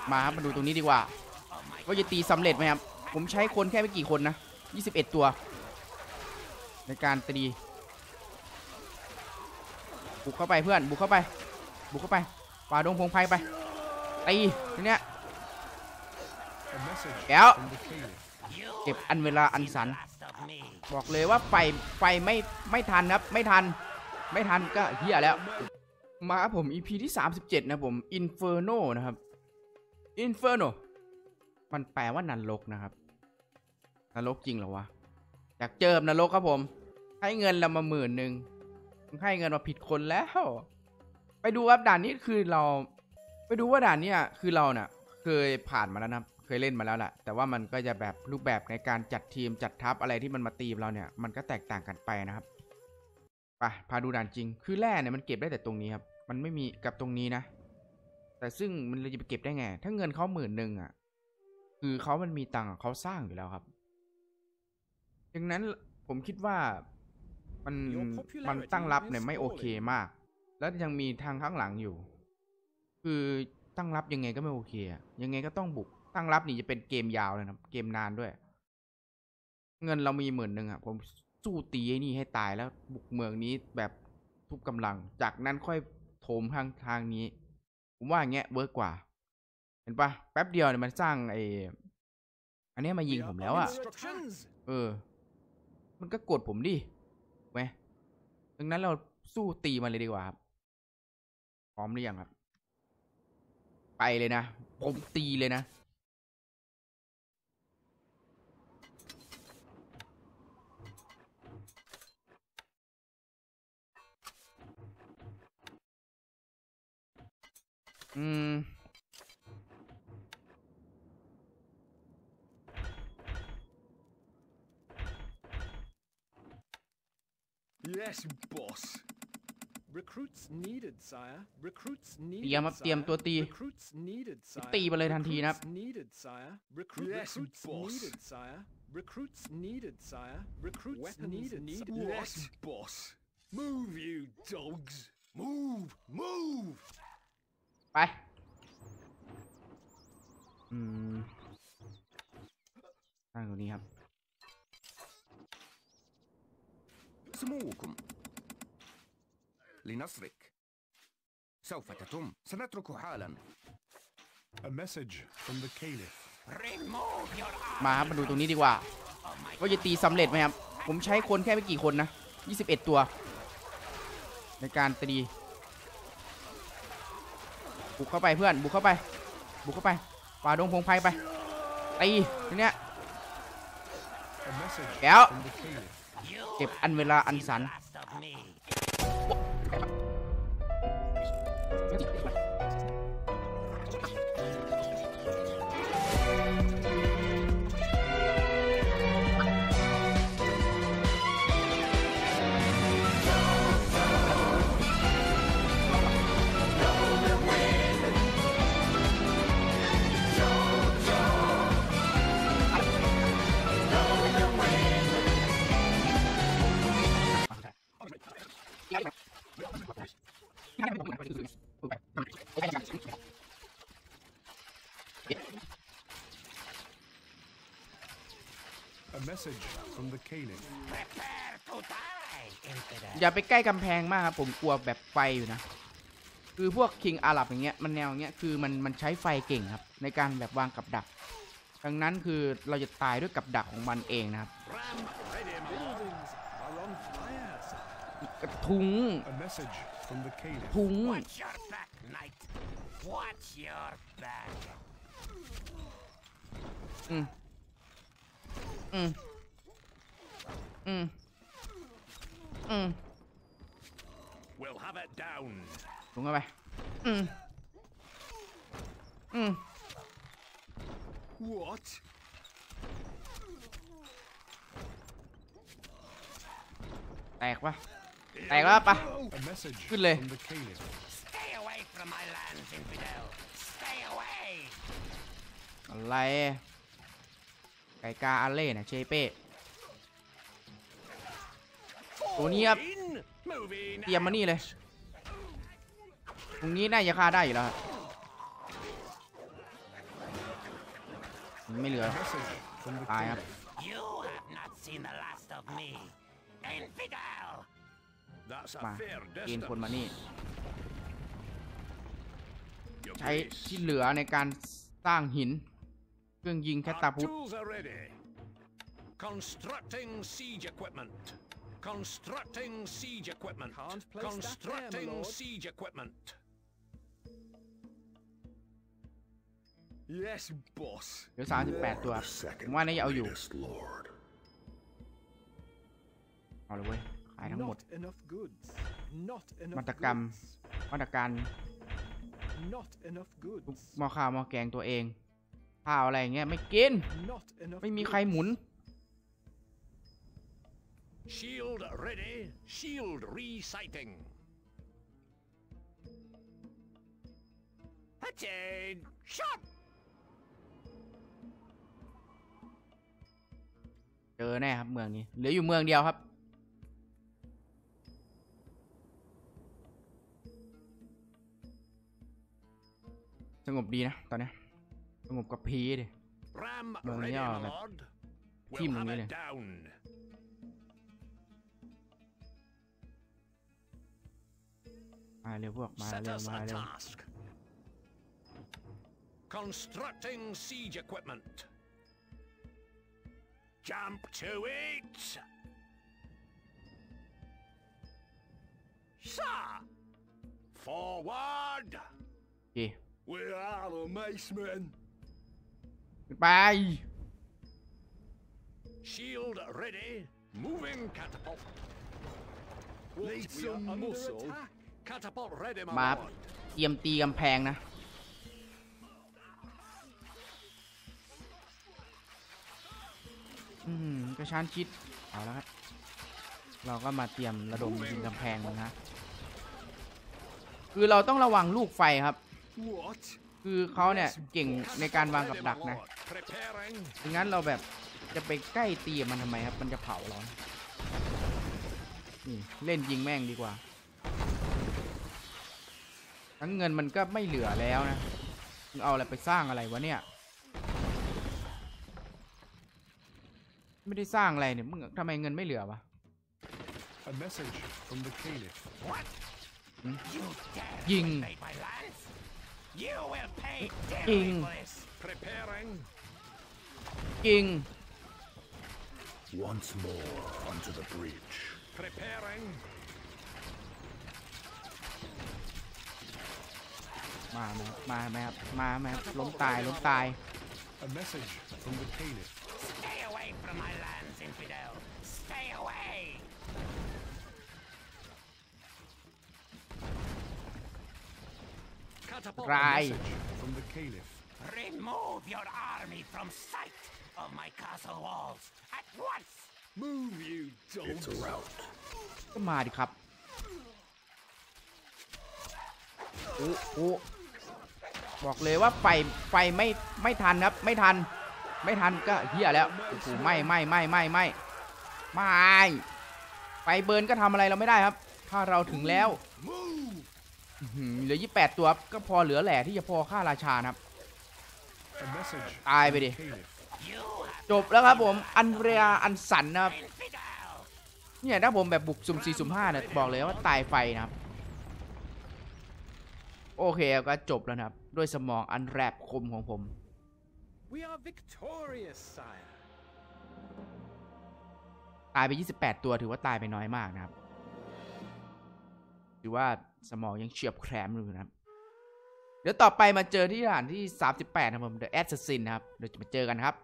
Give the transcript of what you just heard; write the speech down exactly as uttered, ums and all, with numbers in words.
มาครับมาดูตรงนี้ดีกว่าว่าจะตีสำเร็จไหมครับผมใช้คนแค่ไม่กี่คนนะยี่สิบเอ็ดตัวในการตีบุกเข้าไปเพื่อนบุกเข้าไปบุกเข้าไปป่าดงพงไพไปตีทีเนี้ยแก้วเก็บอันเวลาอันสันบอกเลยว่าไฟไฟไม่ไม่ทันครับไม่ทันไม่ทันก็เหี้ยแล้วมาครับผม อี พี ที่สามสิบเจ็ดนะผม Inferno นะครับ Inferno มันแปลว่านรกนะครับนรกจริงเหรอวะอยากเจอนรกครับผมให้เงินเรามาหมื่นหนึ่งให้เงินมาผิดคนแล้วไปดูครับด่านนี้คือเราไปดูว่าด่านนี้คือเราเนี่ยเคยผ่านมาแล้วนะเคยเล่นมาแล้วแหละแต่ว่ามันก็จะแบบรูปแบบในการจัดทีมจัดทัพอะไรที่มันมาตีเราเนี่ยมันก็แตกต่างกันไปนะครับไปพาดูด่านจริงคือแร่เนี่ยมันเก็บได้แต่ตรงนี้ครับมันไม่มีกับตรงนี้นะแต่ซึ่งมันเลยจะไปเก็บได้ไงถ้าเงินเขาหมื่นหนึ่งอ่ะคือเขามันมีตังค์เขาสร้างอยู่แล้วครับดังนั้นผมคิดว่ามันมันตั้งรับเนี่ยไม่โอเคมากแล้วยังมีทางข้างหลังอยู่คือตั้งรับยังไงก็ไม่โอเคยังไงก็ต้องบุกตั้งรับนี่จะเป็นเกมยาวเลยนะเกมนานด้วยเงินเรามีหมื่นหนึ่งอ่ะผมสู้ตีไอ้นี่ให้ตายแล้วบุกเมืองนี้แบบทุบกำลังจากนั้นค่อยโถมทางทางนี้ผมว่าอย่างเงี้ยเวิร์กกว่าเห็นปะแป๊บเดียวเนี่ยมันสร้างไอ้อันนี้มายิงผมแล้วอ่ะเออมันก็กดผมดิไหมดังนั้นเราสู้ตีมันเลยดีกว่าครับพร้อมหรือยังครับไปเลยนะผมตีเลยนะอืม Yes, boss. Recruits needed, sire. Recruits เตรียม needed. ครับเตรียมตัวตี Recruits needed, sire. ตีไปเลยทันทีนะครับ Recruits needed, sire. Recruit- Yes, Recruits boss. needed, sire. Recruits needed, sire. Recruits Weapons needed. needed. si- Yes, boss. Move, you dogs. Move, move. ไปอืมตั้งตรงนี้ครับ سموكم لنصرك سوف تتم سنترك حالا A message from the Caliph. มาครับมาดูตรงนี้ดีกว่าว่าจะตีสำเร็จไหมครับผมใช้คนแค่ไม่กี่คนนะยี่สิบเอ็ดตัวในการตีบุกเข้าไปเพื่อนบุกเข้าไปบุกเข้าไปป่าดงพงไพไปตีทีเนี้ย A message แก้ว from the Caliph. เก็บอันเวลาอันสัน A message from the Caliph. อย่าไปใกล้กำแพงมากครับผมกลัวแบบไฟอยู่นะคือพวกคิงอาหรับอย่างเงี้ยมันแนวอย่างเงี้ยคือมันมันใช้ไฟเก่งครับในการแบบวางกับดักดังนั้นคือเราจะตายด้วยกับดักของมันเองนะครับ Buildings are on fire, sire. กระทุง A message from the Caliph. ทุง Watch your back, knight. Watch your back. อืมอืมอืมอืม We'll have it down. ลงเข้าไปอืมอืม What? แตกปะแตกแล้วปะ A message Good leh. from the Caliph. Stay away from my lands, infidel. Stay away. อะไรไก่กาอาเล่เนี่ยเชเป้ตัวนี้ครับ In. Moving. เตรียมมานี่เลยตรงนี้น่าจะฆ่าได้อยู่แล้วไม่เหลือ A message from the ตายครับ caliph. You have not seen the last of me. Infidel! That's มา a fair เกณฑ์คน distance. มานี่ Your ใช้ grace. ที่เหลือในการสร้างหิน เครื่องยิงแคตตา Our พุท tools are ready. Constructing siege equipment. Constructing siege equipment. Can't place that there, my Constructing lord. siege equipment. Yes, boss. เหลือสามสิบแปดตัวผมว่าน่าจะเอาอยู่ เอาเลยเว้ย ขายทั้งหมด Not enough goods. Not มา enough ตรกรรม goods. มาตรการ Not enough goods. หม้อข้าวหม้อแกงตัวเอง ข้าวอะไรอย่างเงี้ยไม่กิน Not enough ไม่มีใครหมุน Shield ready. Shield resighting. Attain. Shot. เจอแน่ครับเมืองนี้ เหลืออยู่เมืองเดียวครับ สงบดีนะตอนนี้สงบกับพีดิ Ram Well, ready, yeah, my but lord. team We'll have really. it down. มาเร็วพวกมา Set เร็ว us มา a เร็ว task. Constructing siege equipment. Jump to it. Sir. Forward. โอเค We are the macemen. ไป Shield ready. Moving catapult. What? Need We are some under muscle. attack. Catapult ready, my มา lord. เตรียมตีกำแพงนะ อืมกระชั้นชิด เอาแล้วครับ เราก็มาเตรียมระดมยิงกำแพงมันนะ คือเราต้องระวังลูกไฟครับ What? คือเขาเนี่ยเก่งในการวางกับ Ready, ดัก my นะ lord. Preparing. ดังนั้นเราแบบจะไปใกล้ตีมันทำไมครับ มันจะเผาเรานี่เล่นยิงแม่งดีกว่า ทั้งเงินมันก็ไม่เหลือแล้วนะมึงเอาอะไรไปสร้างอะไรวะเนี่ย ไม่ได้สร้างอะไรเนี่ยมึงทำไมเงินไม่เหลือวะ A message from the caliph. What? Hmm? You dare Ying. invade my lands? You will pay dearly Ying. for this. Preparing. จริง Once more onto the breach. Preparing. มาไหมมาไหมครับมาไหมครับล้มตายล้มตาย A message from the caliph. Stay away from my lands, infidel. Stay away. Catapult. A Right. message from the caliph. Remove your army from sight of my castle walls at once. Move, you It's dogs. a rout. ก็มาดิครับโอ้โอ้บอกเลยว่าไฟไฟไม่ไม่ทันครับ ไม่ทัน ไม่ทันก็เฮียแล้วโอ้โหไม่ไม่ไม่ไม่ไม่ไม่ไฟเบิร์นก็ทำอะไรเราไม่ได้ครับ ถ้าเราถึงแล้วอื้อหือเหลือยี่สิบแปดตัวครับก็พอเหลือแหล่ที่จะพอฆ่าราชานะครับ A message Ai from về the đi. caliph. You have จบแล้วครับผมอันเรียอันสันนะครับ infidel. เนี่ยถ้าผมแบบบุกสุ่มสี่สุ่มห้าเนี่ยบอกเลยว่าตายไฟนะครับ โอเคก็จบแล้วนะครับ ด้วยสมองอันแรบคมของผม We are victorious, sire. ตายไปยี่สิบแปดตัวถือว่าตายไปน้อยมากนะครับถือว่าสมองยังเฉียบแคมอยู่นะครับ เดี๋ยวต่อไปมาเจอที่ด่านที่สามสิบแปดนะครับผม The Assassin นะครับเดี๋ยวจะมาเจอกันครับ